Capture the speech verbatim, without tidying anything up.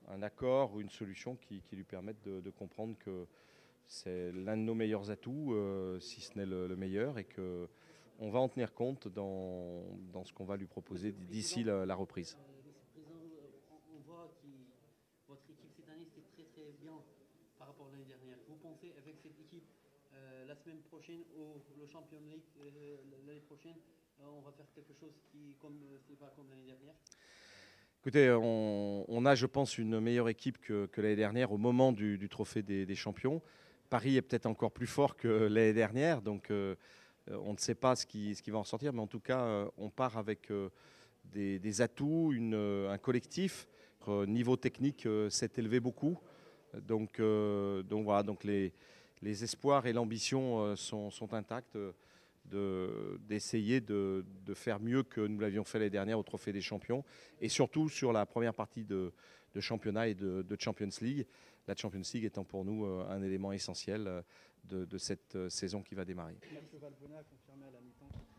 un accord ou une solution qui, qui lui permette de, de comprendre que c'est l'un de nos meilleurs atouts, euh, si ce n'est le, le meilleur, et qu'on va en tenir compte dans, dans ce qu'on va lui proposer d'ici la, la reprise. On voit que votre équipe cette année c'était très très bien par rapport à l'année dernière. Vous pensez avec cette équipe euh, la semaine prochaine ou le Champions League euh, l'année prochaine, euh, on va faire quelque chose qui comme c'est pas comme l'année dernière? Écoutez, on, on a, je pense, une meilleure équipe que, que l'année dernière au moment du, du trophée des, des champions. Paris est peut-être encore plus fort que l'année dernière, donc euh, on ne sait pas ce qui, ce qui va en sortir, mais en tout cas, euh, on part avec euh, des, des atouts, une, un collectif. Notre niveau technique euh, s'est élevé beaucoup, donc, euh, donc voilà, donc les, les espoirs et l'ambition euh, sont, sont intacts. De, d'essayer de, de faire mieux que nous l'avions fait l'année dernière au Trophée des Champions, et surtout sur la première partie de, de championnat et de, de Champions League. La Champions League étant pour nous un élément essentiel de, de cette saison qui va démarrer. Mathieu Valbuena a confirmé à la mi-temps